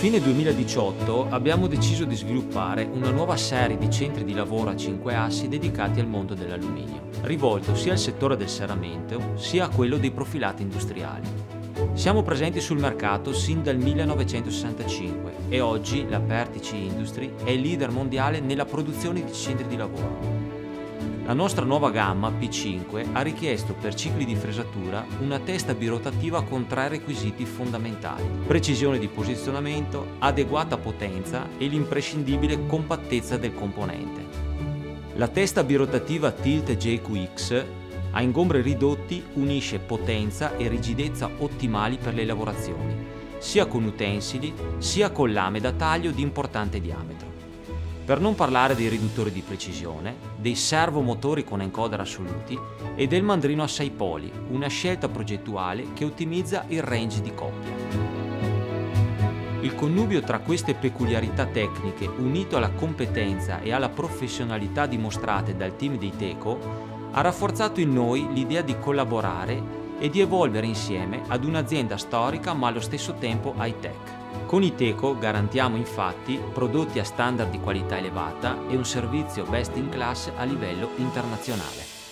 fine 2018 abbiamo deciso di sviluppare una nuova serie di centri di lavoro a 5 assi dedicati al mondo dell'alluminio, rivolto sia al settore del serramento sia a quello dei profilati industriali. Siamo presenti sul mercato sin dal 1965 e oggi la Pertici Industry è il leader mondiale nella produzione di centri di lavoro. La nostra nuova gamma P5 ha richiesto per cicli di fresatura una testa birotativa con 3 requisiti fondamentali: precisione di posizionamento, adeguata potenza e l'imprescindibile compattezza del componente. La testa birotativa Tilt JQX a ingombri ridotti unisce potenza e rigidezza ottimali per le lavorazioni, sia con utensili sia con lame da taglio di importante diametro. Per non parlare dei riduttori di precisione, dei servomotori con encoder assoluti e del mandrino a 6 poli, una scelta progettuale che ottimizza il range di coppia. Il connubio tra queste peculiarità tecniche, unito alla competenza e alla professionalità dimostrate dal team di Iveco, ha rafforzato in noi l'idea di collaborare e di evolvere insieme ad un'azienda storica ma allo stesso tempo high-tech. Con Iveco garantiamo infatti prodotti a standard di qualità elevata e un servizio best in class a livello internazionale.